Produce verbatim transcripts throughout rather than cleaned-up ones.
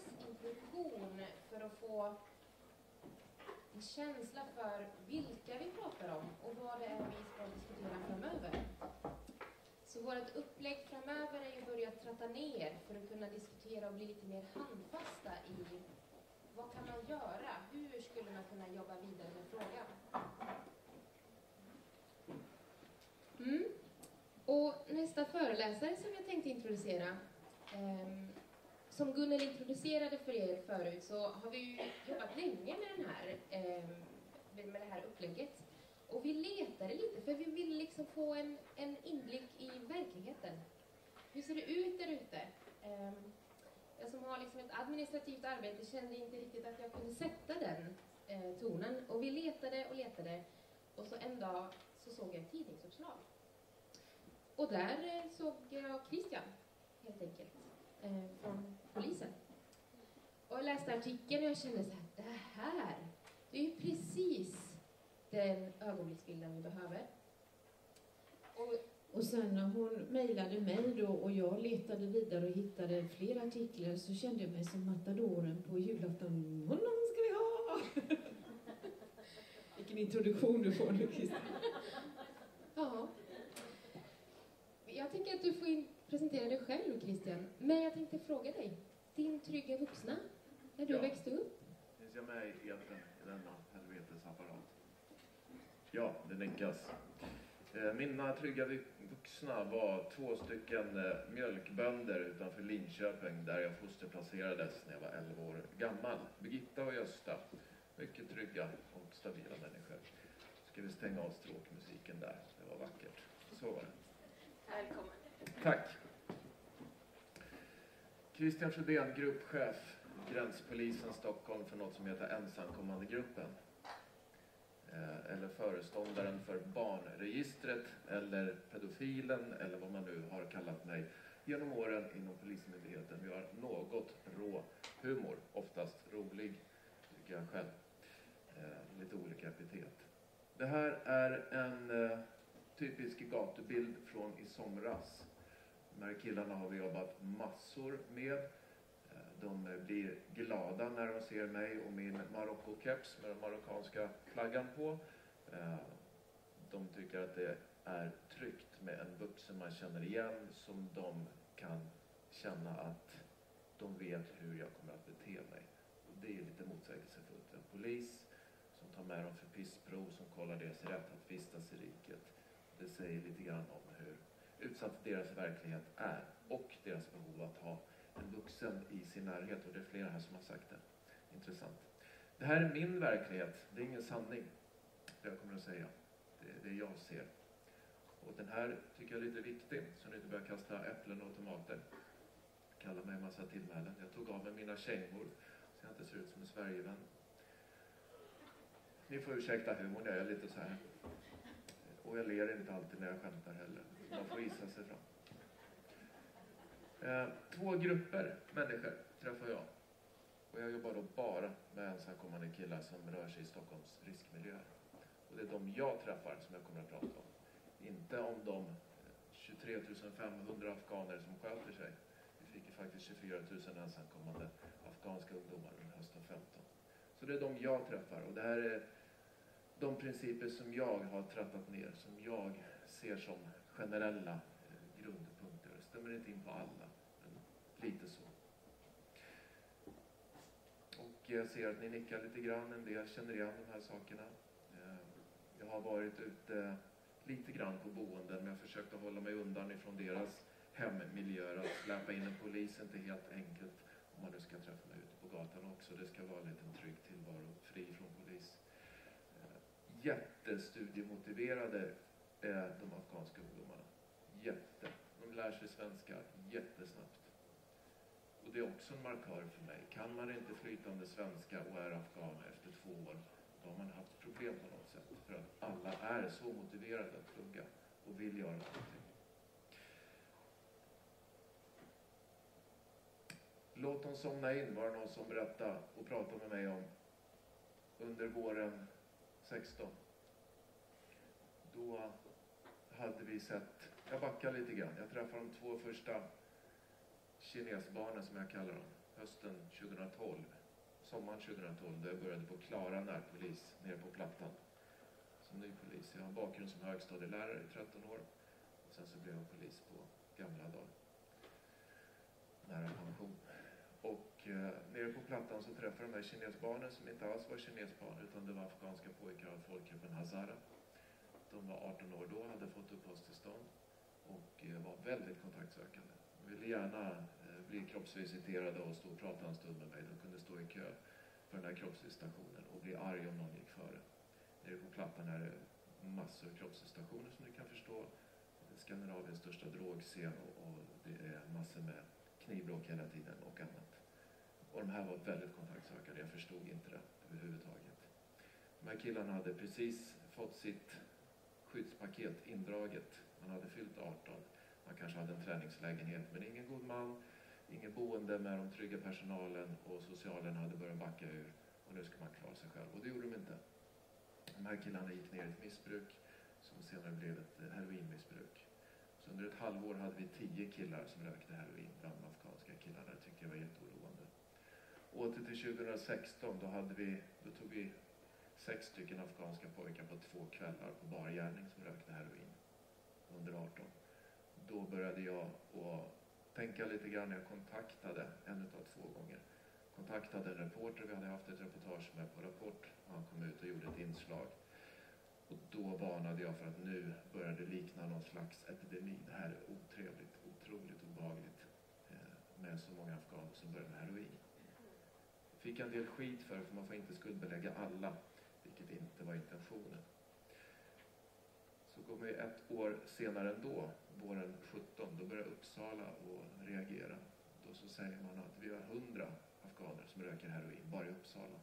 introduktion för att få en känsla för vilka vi pratar om och vad det är vi ska diskutera framöver. Så vårt upplägg framöver är ju börjat tratta ner för att kunna diskutera och bli lite mer handfasta i vad kan man göra? Hur skulle man kunna jobba vidare med frågan? Mm. Och nästa föreläsare som jag tänkte introducera, eh, som Gunnel introducerade för er förut, så har vi ju jobbat länge med, den här, eh, med det här upplägget. Och vi letade lite, för vi ville liksom få en, en inblick i verkligheten. Hur ser det ut där ute? Eh, jag som har liksom ett administrativt arbete kände inte riktigt att jag kunde sätta den eh, tonen. Och vi letade och letade. Och så en dag så såg jag ett tidningsuppslag. Och där eh, såg jag Christian, helt enkelt, eh, från polisen. Och jag läste artikeln och jag kände så här, det här, det är ju precis den ögonblicksbilden vi behöver. Och, och sen när hon mejlade mig då och jag letade vidare och hittade fler artiklar, så kände jag mig som matadoren på julafton. Honom ska vi ha! Vilken introduktion du får nu, Christian. Ja. Jag tänker att du får in, presentera dig själv, Christian. Men jag tänkte fråga dig, din trygga vuxna, när du ja. växte upp? Finns jag med i eten i denna helvetesapparat? Ja, det nickas. Mina trygga vuxna var två stycken mjölkbönder utanför Linköping där jag fosterplacerades när jag var elva år gammal. Birgitta och Gösta. Mycket trygga och stabila människor. Ska vi stänga av stråkmusiken där? Det var vackert. Så var det. Välkommen. Tack. Christian Sjödén, gruppchef, Gränspolisen Stockholm för något som heter Ensamkommandegruppen. Eller föreståndaren för barnregistret, eller pedofilen, eller vad man nu har kallat mig genom åren inom polismyndigheten. Vi har något rå humor, oftast rolig, tycker jag själv. Eh, lite olika epitet. Det här är en eh, typisk gatubild från i somras. De här killarna har vi jobbat massor med. De blir glada när de ser mig och min Marocko-keps med den marockanska flaggan på. De tycker att det är tryggt med en vuxen man känner igen, som de kan känna att de vet hur jag kommer att bete mig. Och det är lite motsägelsefullt. En polis som tar med dem för pissprov, som kollar deras rätt att vistas i riket. Det säger lite grann om hur utsatt deras verklighet är och deras behov att ha en vuxen i sin närhet, och det är flera här som har sagt det. Intressant. Det här är min verklighet, det är ingen sanning, det jag kommer att säga. Det är det jag ser. Och den här tycker jag är lite viktig, så ni inte börjar kasta äpplen och tomater. Kalla mig en massa tillmälen. Jag tog av mig mina kängor så jag inte ser ut som en Sverigevän. Ni får ursäkta humorn, jag är lite så här. Och jag ler inte alltid när jag skämtar heller. Man får gissa sig fram. Eh, två grupper människor träffar jag. Och jag jobbar då bara med ensamkommande killar som rör sig i Stockholms riskmiljöer. Och det är de jag träffar som jag kommer att prata om. Inte om de tjugotre tusen femhundra afghaner som sköter sig. Vi fick ju faktiskt tjugofyra tusen ensamkommande afghanska ungdomar under hösten femton. Så det är de jag träffar. Och det här är de principer som jag har trattat ner. Som jag ser som generella grundpunkter. Det stämmer inte in på alla, men lite så. Och jag ser att ni nickar lite grann, en del känner igen de här sakerna. Jag har varit ute lite grann på boenden, men jag försökte hålla mig undan ifrån deras hemmiljöer. Att släppa in en polis är inte helt enkelt, om man nu ska träffa mig ute på gatan också. Det ska vara en liten trygg tillvaro, fri från polis. Jättestudiemotiverade är de afghanska ungdomarna. Jätte. De lär sig svenska jättesnabbt. Och det är också en markör för mig. Kan man inte flytande svenska och är afghan efter två år, då har man haft problem på något sätt. För att alla är så motiverade att plugga och vill göra någonting. Låt dem somna in, var det någon som berättade och pratade med mig om under våren sexton. Då hade vi sett, jag backar lite grann, jag träffade de två första kinesbarnen som jag kallar dem, hösten tjugohundratolv, sommaren tjugohundratolv, då jag började på Klara närpolis nere på Plattan som ny polis. Jag har en bakgrund som högstadielärare i tretton år och sen så blev jag polis på gamla dagar, nära pension. Och eh, nere på Plattan så träffade de här kinesbarnen som inte alls var kinesbarn utan det var afghanska pojkar av folkgruppen Hazara. De var arton år då, hade fått uppehållstillstånd och eh, var väldigt kontaktsökande. De ville gärna eh, bli kroppsvisiterade och stå och prata en stund med mig. De kunde stå i kö för den här kroppsvisitationen och bli arg om någon gick före. Nere på Plattan är det massor av kroppsvisitationer som ni kan förstå. Det är Skandinaviens största drogscen och, och det är massor med knivbråk hela tiden och annat. Och de här var väldigt kontaktsökande, jag förstod inte det överhuvudtaget. De här killarna hade precis fått sitt skyddspaket indraget. Man hade fyllt arton, man kanske hade en träningslägenhet men ingen god man, ingen boende med de trygga personalen och socialen hade börjat backa ur och nu ska man klara sig själv. Och det gjorde de inte. De här killarna gick ner i ett missbruk som senare blev ett heroinmissbruk. Så under ett halvår hade vi tio killar som rökte heroin bland de afghanska killarna. Det tyckte jag var jätteoroande. Åter till tjugohundrasexton, då, hade vi, då tog vi sex stycken afghanska pojkar på två kvällar på bar gärning som rökte heroin under arton. Då började jag att tänka lite grann. Jag kontaktade en utav två gånger. Kontaktade en reporter, vi hade haft ett reportage med på Rapport. Han kom ut och gjorde ett inslag. Och då varnade jag för att nu börjar det likna någon slags epidemi. Det här är otrevligt, otroligt obehagligt eh, med så många afghaner som börjar med heroin. Fick en del skit för för man får inte skuldbelägga alla, vilket inte var intentionen. Så kommer vi ett år senare ändå, våren sjutton, då börjar Uppsala att reagera. Då så säger man att vi har hundra afghaner som röker heroin bara i Uppsala.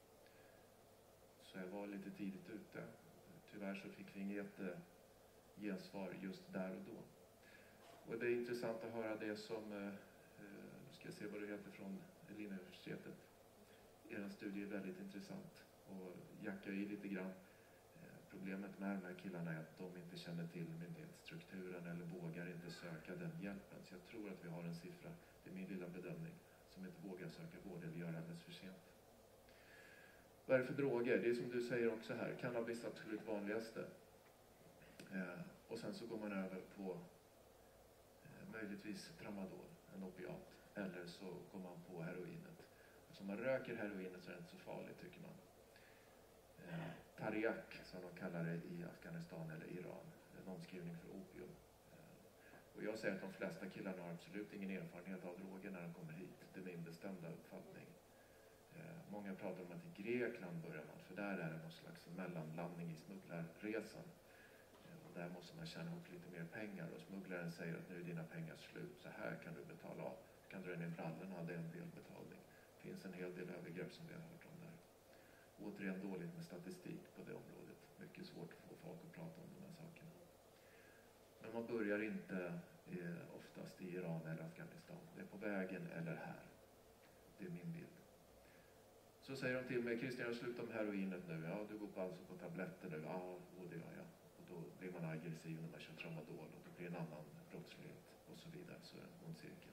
Så jag var lite tidigt ute. Tyvärr så fick vi inget gensvar just där och då. Och det är intressant att höra det som, eh, nu ska jag se vad det heter från Linnéuniversitetet. Er studie är väldigt intressant och jackar i lite grann. Eh, problemet med de här killarna är att de inte känner till myndighetsstrukturen eller vågar inte söka den hjälpen. Så jag tror att vi har en siffra, det är min lilla bedömning, som inte vågar söka vård eller gör det alldeles för sent. Vad är det för droger? Det är som du säger också här, cannabis är absolut vanligaste. Eh, och sen så går man över på eh, möjligtvis tramadol, en opiat. Eller så går man på heroinet. Eftersom man röker heroinet så är det inte så farligt tycker man. Eh, Tariak som de kallar det i Afghanistan eller Iran. En omskrivning för opium. Eh, och jag säger att de flesta killarna har absolut ingen erfarenhet av droger när de kommer hit. Det är min bestämda uppfattning. Eh, många pratar om att i Grekland börjar man, för där är det någon slags mellanlandning i smugglarresan. Eh, och där måste man tjäna ihop lite mer pengar och smugglaren säger att nu är dina pengar slut, så här kan du betala av. Du kan dra ner brallorna och det är en del betalning. Det finns en hel del övergrepp som vi har hört om där. Återigen dåligt med statistik på det området. Mycket svårt att få folk att prata om de här sakerna. Men man börjar inte eh, oftast i Iran eller Afghanistan. Det är på vägen eller här. Det är min bild. Så säger de till mig, Christian, jag slutar med heroinet nu. Ja, du går på alltså på tabletter nu. Ja, och det gör jag. Och då blir man aggressiv när man kör tramadol och då blir en annan brottslighet och så vidare. Så är det en ond cirkel.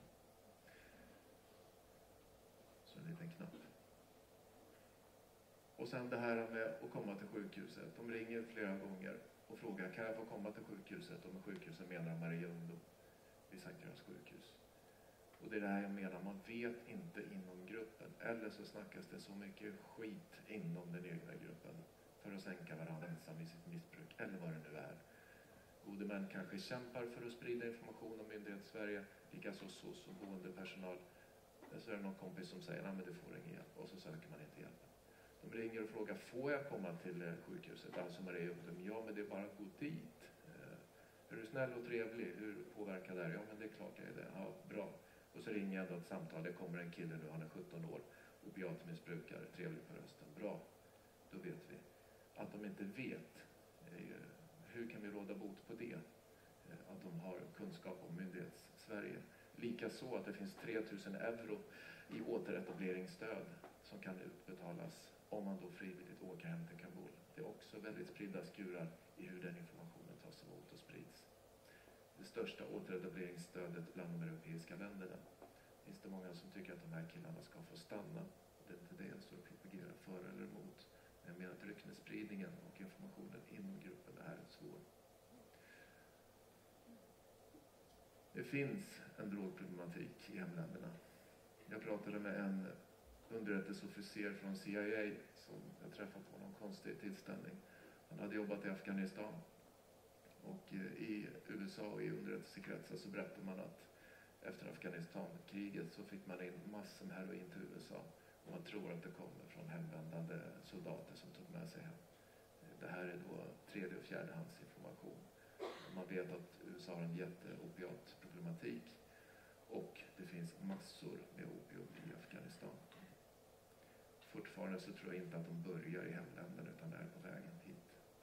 Så en liten knapp. Och sen det här med att komma till sjukhuset. De ringer flera gånger och frågar, kan jag få komma till sjukhuset? Och med sjukhuset menar Maria Ungdom vid Sankt Görans sjukhus. Och det är det här jag menar, man vet inte inom gruppen. Eller så snackas det så mycket skit inom den egna gruppen för att sänka varandra ensam i sitt missbruk, eller vad det nu är. Gode män kanske kämpar för att sprida information om myndighets-Sverige, likaså S O S och boendepersonal. Så är det någon kompis som säger, nej men du får ingen hjälp, och så söker man inte hjälp. De ringer och frågar, får jag komma till sjukhuset? Alltså Maria Ungdom, ja men det är bara att gå dit. Är du snäll och trevlig? Hur påverkar det? Ja men det är klart jag är det. Ja, bra. Och så ringer jag ändå ett samtal, det kommer en kille nu, han är sjutton år, opiatmissbrukare, trevlig på rösten. Bra, då vet vi. Att de inte vet, hur kan vi råda bot på det? Att de har kunskap om myndighets-Sverige. Likaså att det finns tre tusen euro i återetableringsstöd som kan utbetalas om man då frivilligt åker hem till Kabul. Det är också väldigt spridda skurar i hur den informationen tas emot och sprids. Det största återetableringsstödet bland de europeiska länderna. finns det många som tycker att de här killarna ska få stanna. Det är inte det jag står och propagerar för eller emot. Men jag menar att ryktesspridningen och informationen inom gruppen är svår. Det finns en drogproblematik i hemländerna. Jag pratade med en underrättelseofficer från C I A som jag träffade på någon konstig tillställning. Han hade jobbat i Afghanistan. Och i U S A och i underrättelsekretsar så berättar man att efter Afghanistan-kriget så fick man in massor med heroin till U S A. Och man tror att det kommer från hemvändande soldater som tog med sig hem. Det här är då tredje och fjärdehandsinformation. Man vet att U S A har en jätteopiatproblematik. Och det finns massor med opium i Afghanistan. Fortfarande så tror jag inte att de börjar i hemländerna utan är på vägen hit.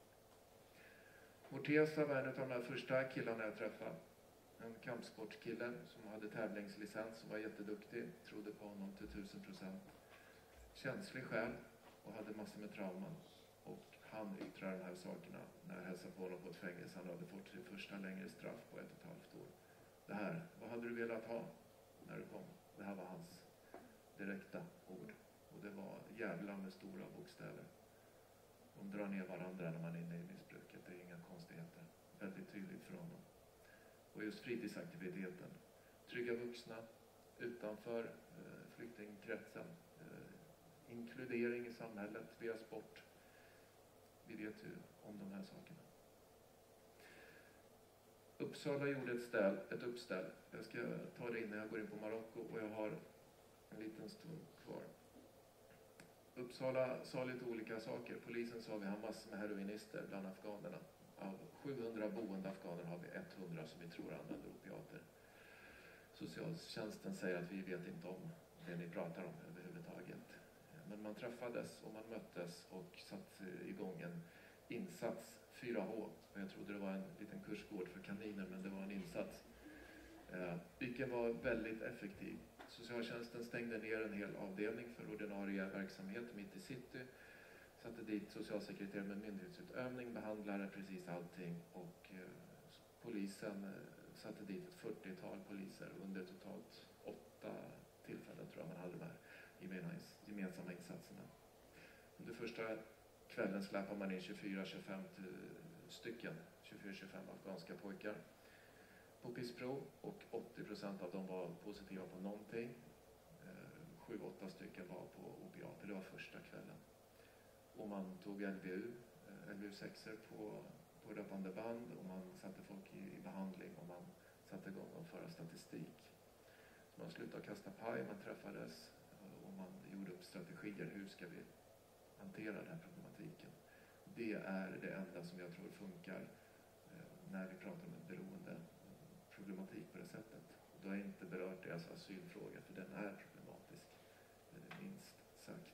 Morteza var en av de här första killarna jag träffade. En kampsportskille som hade tävlingslicens som var jätteduktig. Trodde på honom till tusen procent. Känslig själ och hade massor med trauman. Och han yttrade de här sakerna när jag hälsade på honom på ett fängelse. Han hade fått sitt första längre straff på ett och ett halvt år. Det här, vad hade du velat ha när du kom? Det här var hans direkta ord. Och det var jävla med stora bokstäver. De drar ner varandra när man är inne i missbruket. Det är inga konstigheter. Väldigt tydligt för honom. Och just fritidsaktiviteten. Trygga vuxna utanför eh, flyktingkretsen. Eh, inkludering i samhället via sport. Vi vet ju om de här sakerna. Uppsala gjorde ett, ställ, ett uppställ. Jag ska ta det innan jag går in på Marocko och jag har en liten stund kvar. Uppsala sa lite olika saker. Polisen sa att vi har massor med heroinister bland afghanerna. Av sjuhundra boende afghaner har vi hundra som vi tror använder opiater. Socialtjänsten säger att vi vet inte om det ni pratar om överhuvudtaget. Men man träffades och man möttes och satte igång en insats fyra H. Jag trodde det var en liten kursgård för kaniner, men det var en insats. Eh, vilken var väldigt effektiv. Socialtjänsten stängde ner en hel avdelning för ordinarie verksamhet mitt i city. Satte dit socialsekreterare med myndighetsutövning, behandlare, precis allting. Och eh, polisen eh, satte dit ett fyrtiotal poliser under totalt åtta tillfällen tror jag man hade de här gemensamma insatserna. Under första kvällen släpar man in tjugofyra till tjugofem stycken, tjugofyra till tjugofem afghanska pojkar på pissprov och åttio procent av dem var positiva på någonting. sju åtta stycken var på opiater, det var första kvällen. Och man tog L V U, L V U sex på, på löpande band och man satte folk i, i behandling och man satte igång att föra statistik. Så man slutade kasta paj, man träffades och man gjorde upp strategier. Hur ska vi hantera den här problematiken? Det är det enda som jag tror funkar eh, när vi pratar om en beroende problematik på det sättet. Då har jag inte berört deras asylfråga, för den är problematisk. Det är minst sagt.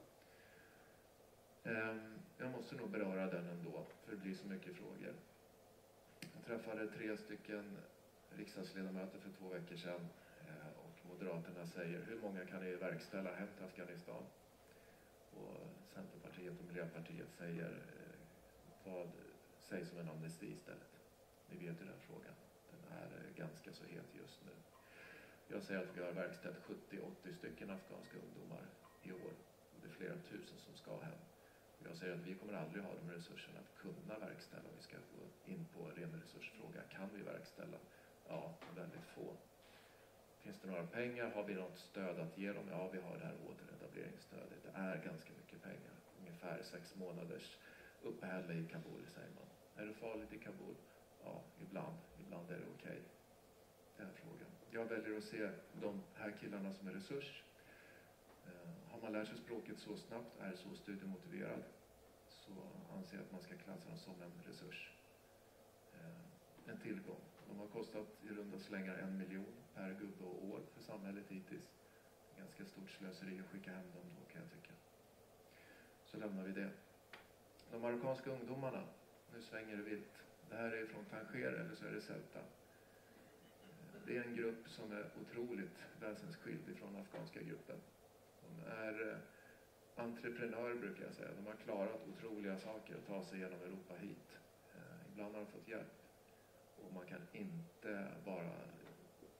Eh, jag måste nog beröra den ändå, för det blir så mycket frågor. Jag träffade tre stycken riksdagsledamöter för två veckor sedan. Och Moderaterna säger, hur många kan ni verkställa hem till Afghanistan? Och Centerpartiet och Miljöpartiet säger, vad sägs om en amnesti istället? Ni vet ju den frågan. Den är ganska så het just nu. Jag säger att vi har verkställt sjuttio till åttio stycken afghanska ungdomar i år. Och det är flera tusen som ska hem. Och jag säger att vi kommer aldrig ha de resurserna att kunna verkställa. Vi ska gå in på ren resursfråga. Kan vi verkställa? Ja, väldigt få. Finns det några pengar? Har vi något stöd att ge dem? Ja, vi har det här återetableringsstödet. Det är ganska mycket pengar. Ungefär sex månaders uppehälle i Kabul, säger man. Är det farligt i Kabul? Ja, ibland. Ibland är det okej. Okay. Det är frågan. Jag väljer att se de här killarna som en resurs. Eh, har man lärt sig språket så snabbt, är så studiemotiverad, så anser jag att man ska klassa dem som en resurs. Eh, en tillgång. De har kostat i runda slängar en miljon per gubbe och år för samhället hittills. Ganska stort slöseri att skicka hem dem då, kan jag tycka. Så lämnar vi det. De marockanska ungdomarna, nu svänger det vilt. Det här är från Tanger eller så är det Ceuta. Det är en grupp som är otroligt väsensskild ifrån afghanska gruppen. De är entreprenörer brukar jag säga. De har klarat otroliga saker att ta sig genom Europa hit. Ibland har de fått hjälp. Och man kan inte bara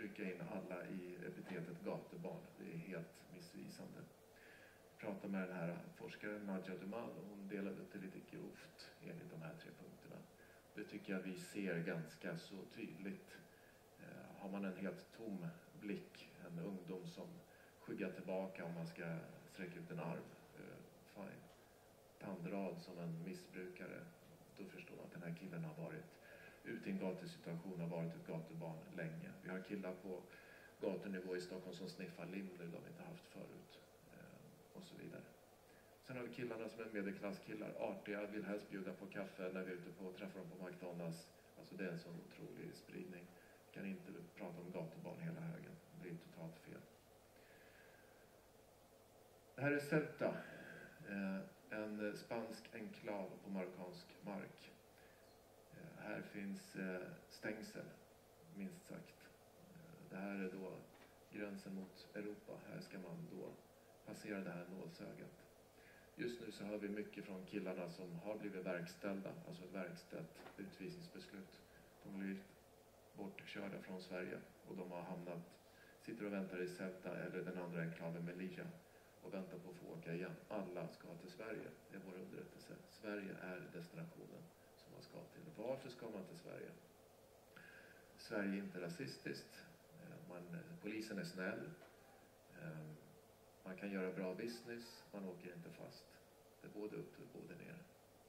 trycka in alla i epitetet gatubarn. Det är helt missvisande. Jag pratade med den här forskaren Nadja Dumal och hon delade upp det lite grovt enligt de här tre punkterna. Det tycker jag vi ser ganska så tydligt. Eh, har man en helt tom blick, en ungdom som skyggar tillbaka om man ska sträcka ut en arm, eh, fine. Tandrad som en missbrukare, då förstår man att den här killen har varit ute i en gatusituation, har varit ett gatubarn länge. Vi har killar på gatunivå i Stockholm som sniffar lim nu, de har inte haft förut. Eh, och så vidare. Sen har vi killarna som är medelklasskillar, artiga, vill helst bjuda på kaffe när vi är ute på och träffar dem på McDonalds. Alltså det är en sån otrolig spridning. Vi kan inte prata om gatubarn hela högen, det blir totalt fel. Det här är Ceuta, eh, en spansk enklav på marockansk mark. Eh, här finns eh, stängsel, minst sagt. Eh, det här är då gränsen mot Europa. Här ska man då passera det här nålsögat. Just nu så hör vi mycket från killarna som har blivit verkställda, alltså ett verkställt utvisningsbeslut. De har blivit bortkörda från Sverige och de har hamnat, sitter och väntar i Ceuta eller den andra enklaven Melilla och väntar på att få åka igen. Alla ska till Sverige, det är vår underrättelse. Sverige är destinationen som man ska till. Varför ska man till Sverige? Sverige är inte rasistiskt, man, polisen är snäll, man kan göra bra business, man åker inte fast. Det är både upp och både ner.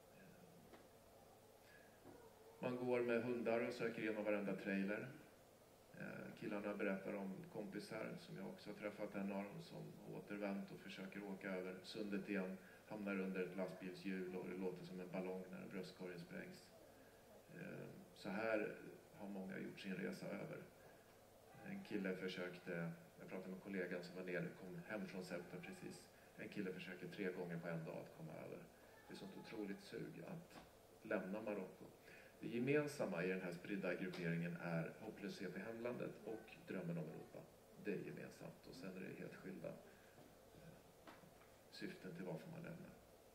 Man går med hundar och söker igenom varenda trailer. Killarna berättar om kompisar som jag också har träffat, en av dem som återvänt och försöker åka över sundet igen, hamnar under ett lastbilshjul och det låter som en ballong när bröstkorgen sprängs. Så här har många gjort sin resa över. En kille försökte, jag pratade med kollegan som var nere, kom hem från Ceuta precis. En kille försöker tre gånger på en dag att komma över. Det är sånt otroligt sug att lämna Marocko. Det gemensamma i den här spridda grupperingen är hopplöshet i hemlandet och drömmen om Europa. Det är gemensamt och sen är det helt skilda syften till varför man lämnar.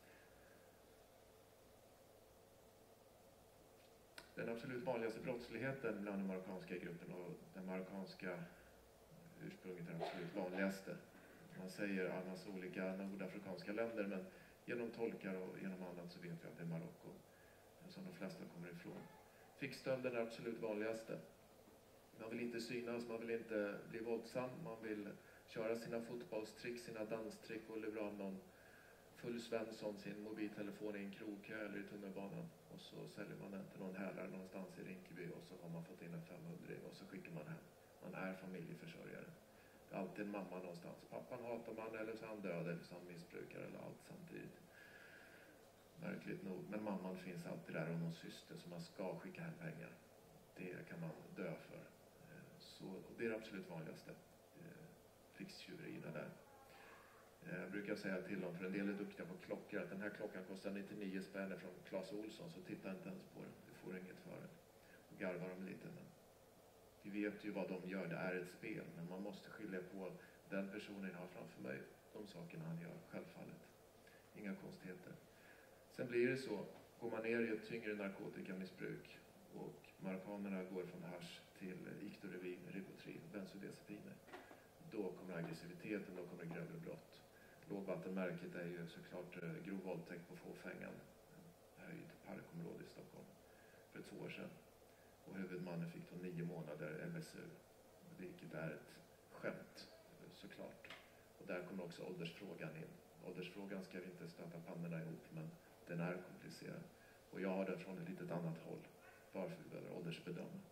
Den absolut vanligaste brottsligheten bland den marockanska gruppen och den marockanska ursprunget är absolut vanligaste. Man säger annars olika nordafrikanska länder, men genom tolkar och genom annat så vet vi att det är Marocko som de flesta kommer ifrån. Fickstölden är absolut vanligaste. Man vill inte synas, man vill inte bli våldsam, man vill köra sina fotbollstrick, sina danstrick och lura av någon full Svensson sin mobiltelefon i en krogkö eller i tunnelbanan. Och så säljer man den till någon hälare någonstans i Rinkeby och så har man fått in en femhundring och så skickar man hem. Man är familjeförsörjare. Det är alltid en mamma någonstans. Pappan hatar man, eller så är han död, eller så är han missbrukare, eller allt samtidigt. Märkligt nog. Men mamman finns alltid där och någon syster som man ska skicka hem pengar. Det kan man dö för. Så det är det absolut vanligaste. Fixtjuverierna där. Jag brukar säga till dem, för en del är duktiga på klockor, att den här klockan kostar nittionio spänn från Clas Ohlson, så titta inte ens på den. Du får inget för den. Och garvar dem lite. Men vi vet ju vad de gör, det är ett spel. Men man måste skilja på den personen jag har framför mig, de sakerna han gör, självfallet. Inga konstigheter. Sen blir det så, går man ner i ett tyngre narkotikamissbruk och marockanerna går från hasch till Ictorevin, Ribotril, bensodiazepiner. Då kommer aggressiviteten, då kommer grövre brott. Lågvattenmärket är ju såklart grov våldtäkt på Fåfängan, höjd parkområde i Stockholm, för två år sedan. Och huvudmannen fick då nio månader L S U, vilket är ett skämt såklart. Och där kommer också åldersfrågan in. Åldersfrågan ska vi inte stöta pannorna ihop, men den är komplicerad. Och jag har den från ett litet annat håll, varför vi behöver åldersbedöma.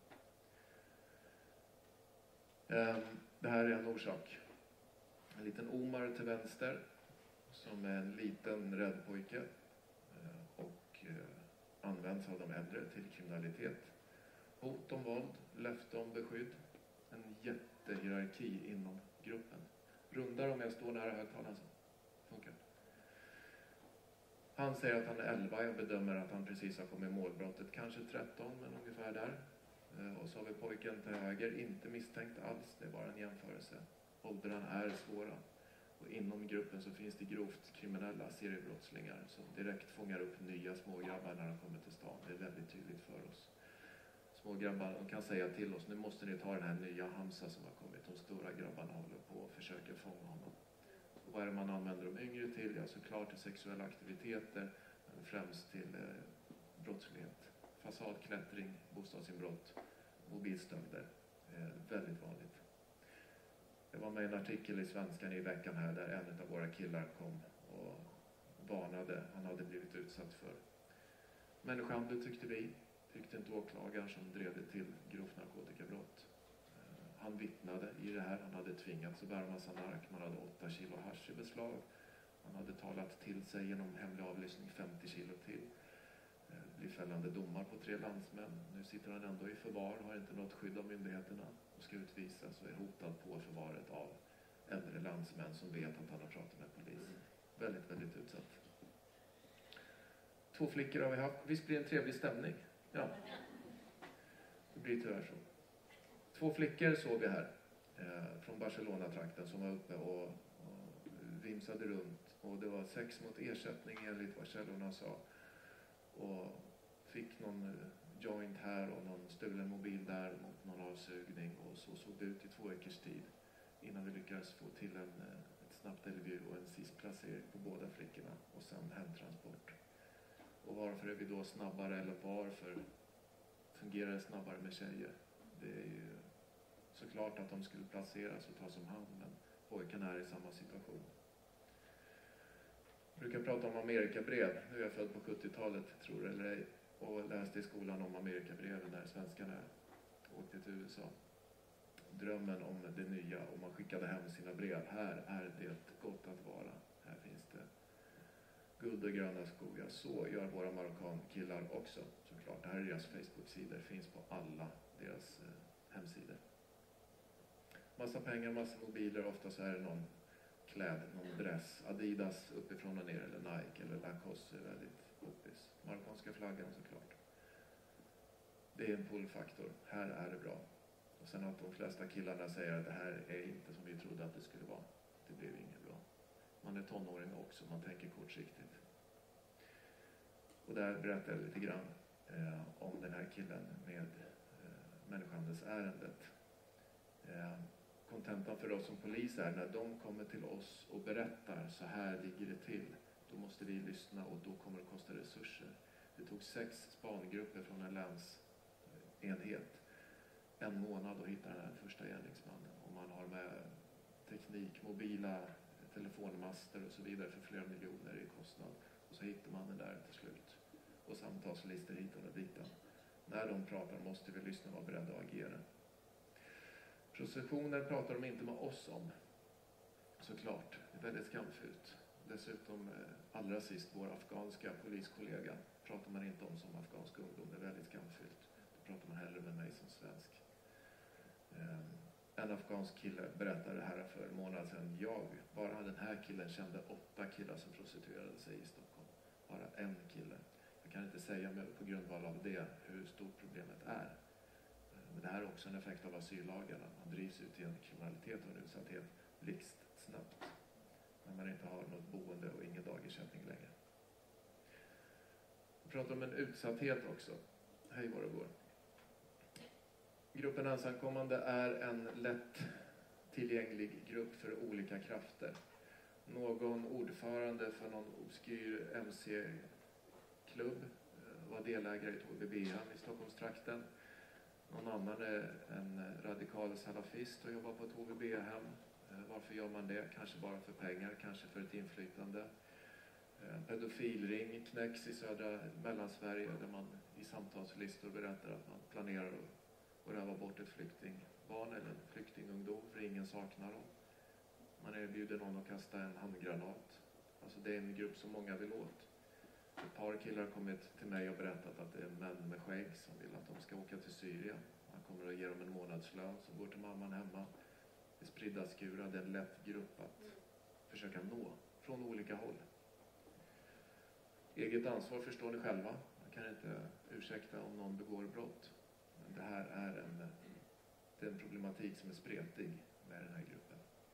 Det här är en orsak. En liten Omar till vänster som är en liten rädd pojke och används av de äldre till kriminalitet. Hot om våld, löfte om beskydd. En jättehierarki inom gruppen. Rundar om jag står nära högtalaren så funkar. Han säger att han är elva, jag bedömer att han precis har kommit i målbrottet. Kanske tretton, men ungefär där. Och så har vi pojken till höger, inte misstänkt alls, det är bara en jämförelse. Åldrarna är svåra. Och inom gruppen så finns det grovt kriminella seriebrottslingar som direkt fångar upp nya smågrabbar när de kommer till stan. Det är väldigt tydligt för oss. små grabbar, de kan säga till oss, nu måste ni ta den här nya Hamza som har kommit. De stora grabbarna håller på och försöker fånga honom. Och vad är det man använder de yngre till? Ja, såklart till sexuella aktiviteter, men främst till eh, brottslighet. Fasadklättring, bostadsinbrott, mobilstölder. Eh, väldigt vanligt. Jag var med i en artikel i Svenskan i veckan här där en av våra killar kom och varnade. Han hade blivit utsatt för människohandel, tyckte vi. Tyckte inte åklagaren som drev det till grovt narkotikabrott. Han vittnade i det här. Han hade tvingats att bära massa nark. Man hade åtta kilo hasch i beslag. Han hade talat till sig genom hemlig avlyssning femtio kilo till. Det blir fällande domar på tre landsmän. Nu sitter han ändå i förvar, har inte något skydd av myndigheterna och ska utvisas och är hotad på förvaret av äldre landsmän som vet att han har pratat med polisen. Väldigt, väldigt utsatt. Två flickor har vi haft. Visst blir det en trevlig stämning? Ja. Det blir tyvärr så. Två flickor såg vi här eh, från Barcelona-trakten som var uppe och, och vimsade runt. Och det var sex mot ersättning enligt vad källorna sa. Och fick någon joint här och någon stulen mobil där mot någon avsugning. Och så såg det ut i två veckors tid innan vi lyckades få till en, ett snabbt intervju och en sist-placering på båda flickorna. Och sen hemtransport. Och varför är vi då snabbare, eller varför fungerar det snabbare med tjejer? Det är ju såklart att de skulle placeras och tas om hand, men pojkarna är i samma situation. Jag brukar prata om Amerikabrev. Nu är jag född på sjuttiotalet, tror det eller ej, och läste i skolan om Amerikabreven när svenskarna åkte till U S A. Drömmen om det nya, och man skickade hem sina brev. Här är det gott att vara. Här finns det guld och gröna skogar. Så gör våra marockankillar också, såklart. Det här är deras Facebook-sidor, finns på alla deras eh, hemsidor. Massa pengar, massa mobiler, ofta så är det någon kläd, någon dress. Adidas uppifrån och ner, eller Nike, eller Lacoste är väldigt poppis. Marockanska flaggan såklart. Det är en pullfaktor. Här är det bra. Och sen att de flesta killarna säger att det här är inte som vi trodde att det skulle vara. Det blev inget bra. Man är tonåring också, man tänker kortsiktigt. Och där berättar jag lite grann eh, om den här killen med eh, människohandelsärendet. Eh, kontentan för oss som polis är, när de kommer till oss och berättar så här ligger det till, då måste vi lyssna och då kommer det kosta resurser. Det tog sex spangrupper från en länsenhet en månad att hitta den här första gärningsmannen. Och man har med teknik, mobila telefonmaster och så vidare för flera miljoner i kostnad. Och så hittar man den där till slut. Och samtalslistor hit och dit. När de pratar måste vi lyssna och vara beredda att agera. Prostitutioner pratar de inte med oss om. Såklart, det är väldigt skamfyllt. Dessutom allra sist, vår afghanska poliskollega pratar man inte om som afghansk ungdom. Det är väldigt skamfyllt. Då pratar man hellre med mig som svensk. En afghansk kille berättade här för en månad sedan. Jag, bara den här killen, kände åtta killar som prostituerade sig i Stockholm. Bara en kille. Jag kan inte säga på grundval av det hur stort problemet är. Men det här är också en effekt av asyllagarna. Man drivs ut i en kriminalitet och en utsatthet blixtsnabbt. När man inte har något boende och ingen dagersättning längre. Vi pratar om en utsatthet också. Hej vad det går. Gruppen ensamkommande är en lätt tillgänglig grupp för olika krafter. Någon ordförande för någon obskyr M C-klubb var delägare i ett H V B-hem i Stockholmstrakten. Någon annan är en radikal salafist och jobbar på ett H V B-hem. Varför gör man det? Kanske bara för pengar, kanske för ett inflytande. En pedofilring knäcks i södra Mellansverige där man i samtalslistor berättar att man planerar att och röva bort ett flyktingbarn eller en flyktingungdom, för ingen saknar dem. Man erbjuder någon att kasta en handgranat. Alltså det är en grupp som många vill åt. Ett par killar har kommit till mig och berättat att det är män med skägg som vill att de ska åka till Syrien. Man kommer att ge dem en månadslön som går till mamman hemma. Det är spridda skurar, det är en lätt grupp att försöka nå från olika håll. Eget ansvar förstår ni själva. Man kan inte ursäkta om någon begår brott. Det här är en, det är en problematik som är spretig med den här gruppen.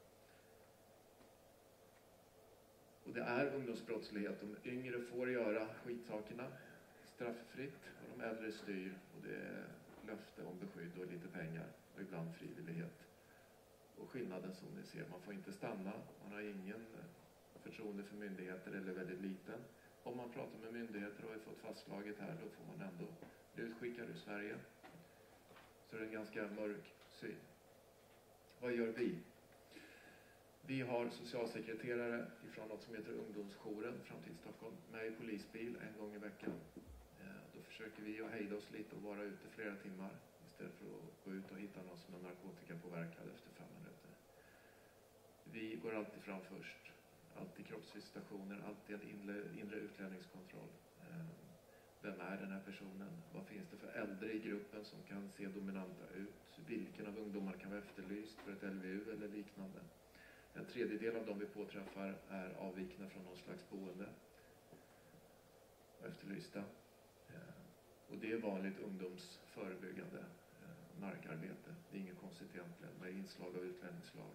Och det är ungdomsbrottslighet. De yngre får göra skitsakerna strafffritt och de äldre styr. Och det är löfte om beskydd och lite pengar och ibland frivillighet. Och skillnaden som ni ser, man får inte stanna, man har ingen förtroende för myndigheter eller väldigt liten. Om man pratar med myndigheter och har fått fastslaget här, då får man ändå bli utskickad ur Sverige. Så det är en ganska mörk syn. Vad gör vi? Vi har socialsekreterare ifrån något som heter Ungdomsjouren fram till Stockholm med i polisbil en gång i veckan. Då försöker vi att hejda oss lite och vara ute flera timmar istället för att gå ut och hitta någon som är narkotikapåverkad efter fem minuter. Vi går alltid fram först. Alltid kroppsvisitationer, alltid en inre, inre utlänningskontroll. Vem är den här personen? Vad finns det för äldre i gruppen som kan se dominanta ut? Vilken av ungdomarna kan vara efterlyst för ett L V U eller liknande? En tredjedel av dem vi påträffar är avvikna från någon slags boende och efterlysta. Och det är vanligt ungdomsförebyggande markarbete. Det är inget konstigt egentligen med inslag av utlänningslag.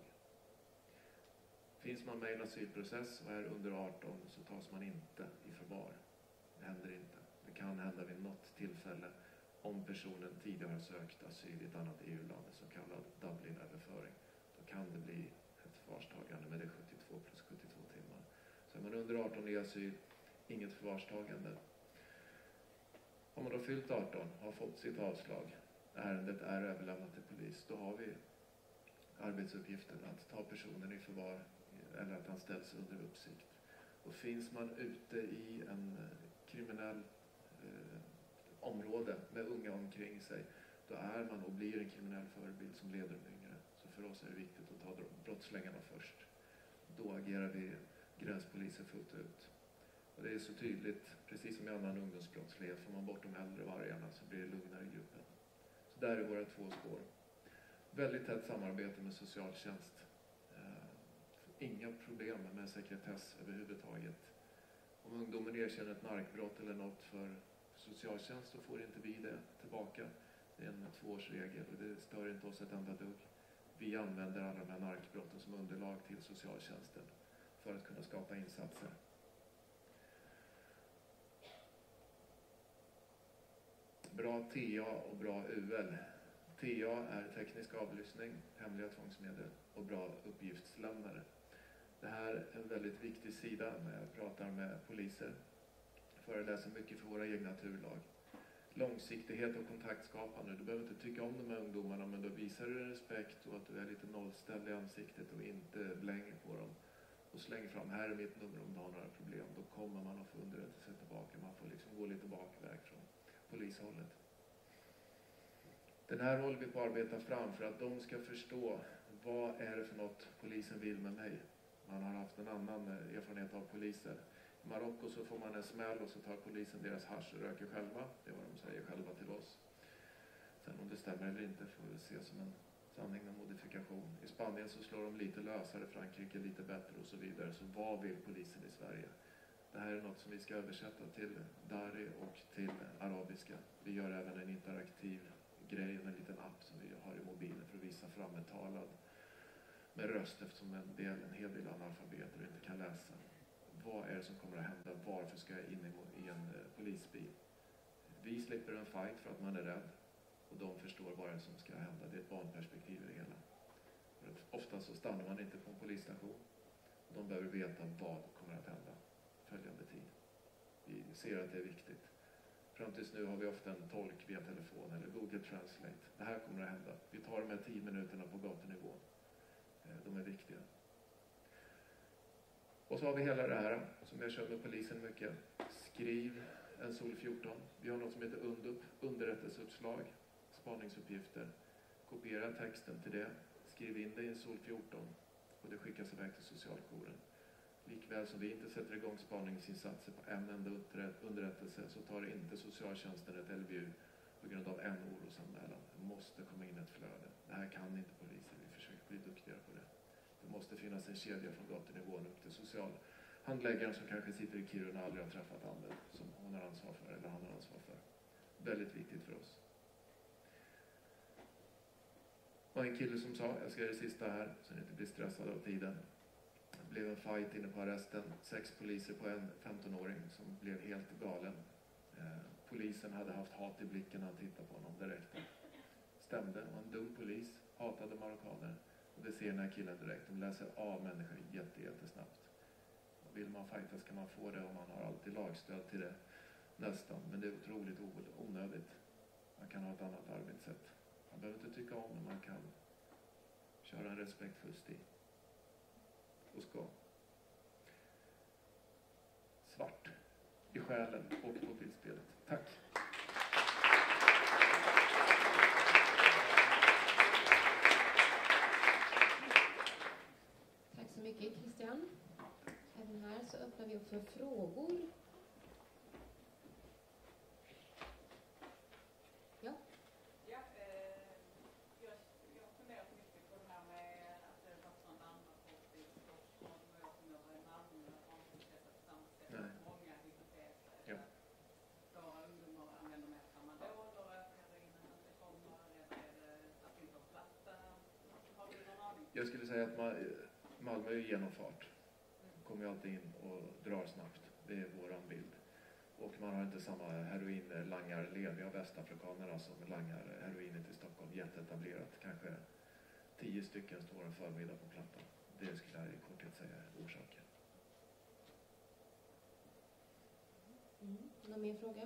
Finns man med i en asylprocess och är under arton så tas man inte i förvar. Det händer inte. Det kan hända vid något tillfälle om personen tidigare har sökt asyl i ett annat E U-land, så kallad Dublin-överföring. Då kan det bli ett förvarstagande med det sjuttiotvå plus sjuttiotvå timmar. Så är man under arton i asyl, inget förvarstagande. Om man då fyllt arton, har fått sitt avslag, ärendet är överlämnat till polis, då har vi arbetsuppgiften att ta personen i förvar eller att han ställs under uppsikt. Och finns man ute i en kriminell eh, område med unga omkring sig, då är man och blir en kriminell förebild som leder de yngre. Så för oss är det viktigt att ta brottslingarna först. Då agerar vi gränspoliser fullt ut. Och det är så tydligt, precis som i annan ungdomsbrottslighet, får man bort de äldre vargarna så blir det lugnare i gruppen. Så där är våra två spår. Väldigt tätt samarbete med socialtjänst. Inga problem med sekretess överhuvudtaget. Om ungdomen erkänner ett narkbrott eller något för socialtjänst, så får inte vi det tillbaka. Det är en tvåårsregel och det stör inte oss ett enda dugg. Vi använder alla de här narkbrotten som underlag till socialtjänsten för att kunna skapa insatser. Bra T A och bra U L. T A är teknisk avlyssning, hemliga tvångsmedel och bra uppgiftslämnare. Det här är en väldigt viktig sida när jag pratar med poliser. Föreläser mycket för våra egna turlag. Långsiktighet och kontaktskapande. Du behöver inte tycka om de här ungdomarna, men då visar du respekt och att du är lite nollställd i ansiktet och inte blänger på dem. Och slänger fram, här är mitt nummer om du har några problem. Då kommer man att få underrättelse tillbaka. Man får liksom gå lite bakväg från polishållet. Den här håller vi på att arbeta fram för att de ska förstå vad är det för något polisen vill med mig. Man har haft en annan erfarenhet av poliser. I Marocko så får man en smäll och så tar polisen deras hasch och röker själva. Det är vad de säger själva till oss. Sen om det stämmer eller inte får vi se som en sanning med modifikation. I Spanien så slår de lite lösare, Frankrike lite bättre och så vidare. Så vad vill polisen i Sverige? Det här är något som vi ska översätta till Dari och till arabiska. Vi gör även en interaktiv grej, en liten app som vi har i mobilen för att visa fram en talad med röst, eftersom en, del, en hel del analfabeter inte kan läsa. Vad är det som kommer att hända? Varför ska jag in i, i en uh, polisbil? Vi slipper en fight för att man är rädd och de förstår vad det är som ska hända. Det är ett barnperspektiv i det hela. Ofta så stannar man inte på en polisstation. De behöver veta vad kommer att hända följande tid. Vi ser att det är viktigt. Fram tills nu har vi ofta en tolk via telefon eller Google Translate. Det här kommer att hända. Vi tar de här tio minuterna på gatunivå. De är viktiga. Och så har vi hela det här som jag kör med polisen mycket. Skriv en sol fjorton. Vi har något som heter UNDUP, underrättelseuppslag, spaningsuppgifter. Kopiera texten till det. Skriv in det i en sol fjorton och det skickas iväg till socialkåren. Likväl som vi inte sätter igång spaningsinsatser på en enda underrättelse så tar inte socialtjänsten ett L V U på grund av en orosanmälan. Det måste komma in ett flöde. Det här kan inte polisen. Vi försöker bli duktigare på det. Det måste finnas en kedja från gatunivån upp till socialhandläggaren som kanske sitter i Kiruna och aldrig har träffat Anders som hon har ansvar för eller han har ansvar för. Väldigt viktigt för oss. Och en kille som sa, jag ska göra det sista här så ni inte blir stressade av tiden. Det blev en fight inne på arresten. Sex poliser på en femtonåring som blev helt galen. Eh, polisen hade haft hat i blicken när han tittade på honom direkt. stämde. Han var en dum polis, hatade marockaner. Och det ser den här killen direkt. De läser av människor jätte, jättesnabbt. Och vill man fightas kan man få det, och man har alltid lagstöd till det nästan. Men det är otroligt onödigt. Man kan ha ett annat arbetssätt. Man behöver inte tycka om, men man kan köra en respektfull stil. Och ska. Svart i själen och på bildspelet. Tack! Tack så mycket, Christian. Även här så öppnar vi upp för frågor. Ja. Ja, eh, jag, jag har funderat mycket på det här med att det var sådana andra folk i Stockholm och jag som jobbar i Malmö har inte sett på samma sätt. Nej. Många hypoteser. Ja. Våra ungdomar använder mer tramadol och rökar innan det kommer. Eller är det att inte ha platta? Har du någon aning? Jag skulle säga att Ma- Malmö är genomfart. Kommer ju alltid in och drar snabbt. Det är våran bild. Och man har inte samma heroinlangarled. Vi har västafrikanerna som langar heroinet i Stockholm. Jätteetablerat. Kanske tio stycken står en förmiddag på plattan. Det skulle jag i korthet säga är orsaken. Mm. Någon mer fråga?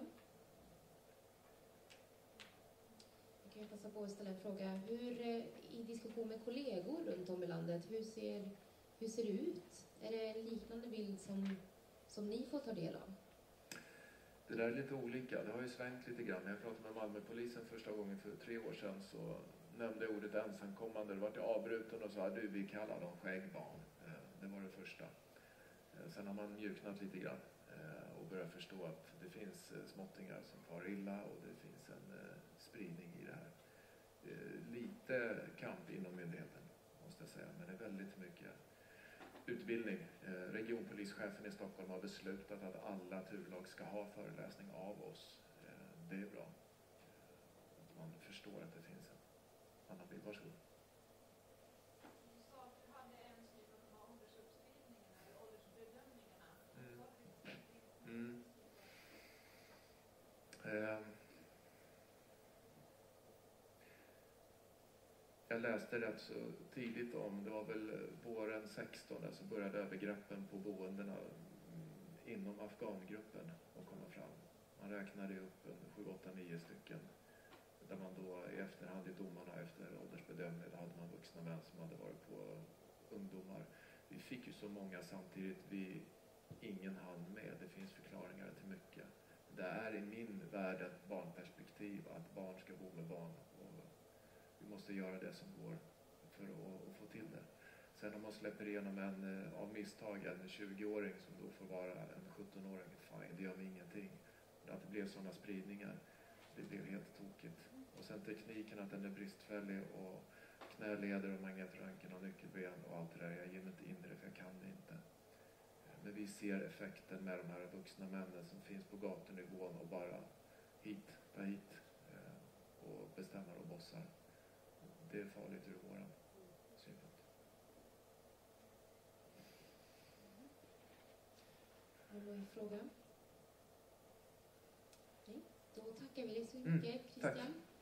Jag kan passa på att ställa en fråga. Hur, eh, i diskussion med kollegor runt om i landet, hur ser, hur ser det ut? Är det en liknande bild som, som ni får ta del av? Det där är lite olika. Det har ju svängt lite grann. När jag pratade med Malmöpolisen första gången för tre år sedan så nämnde jag ordet ensamkommande. Det var till avbruten och sa du, vi kallar dem skäggbarn. Eh, Det var det första. Eh, Sen har man mjuknat lite grann eh, och börjat förstå att det finns eh, småttingar som far illa och det finns en eh, spridning i det här. Eh, Lite kamp inom myndigheten måste jag säga, men det är väldigt mycket utbildning. Eh, Regionpolischefen i Stockholm har beslutat att alla turlag ska ha föreläsning av oss. Eh, Det är bra. Att man förstår att det finns en annan bild. Varsågod. Du sa att du hade en typ av åldersuppskrivningen eller åldersbedömningarna. Mm. Mm. Eh, Jag läste rätt så tidigt om, det var väl våren sexton, så började övergreppen på boendena mm, inom afghangruppen att komma fram. Man räknade upp en sju, åtta, nio stycken. Där man då i efterhand i domarna efter åldersbedömning, då hade man vuxna män som hade varit på ungdomar. Vi fick ju så många samtidigt, vi ingen hann med. Det finns förklaringar till mycket. Det är i min värld ett barnperspektiv att barn ska bo med barn. Vi måste göra det som går för att, att få till det. Sen om man släpper igenom en av misstag, en tjugoåring som då får vara en sjuttonåring, fine, det gör mig ingenting. Men att det blev sådana spridningar, det blev helt tokigt. Och sen tekniken, att den är bristfällig och knäleder och magnetröntgen och nyckelben och allt det där. Jag ger mig inte in i det för jag kan det inte. Men vi ser effekten med de här vuxna männen som finns på gatunivån och bara hit, ta hit och bestämmer och bossar. Det är farligt ur våran synpunkt. Har du någon fråga? Nej, då tackar vi dig så mycket, Mm, tack. Christian.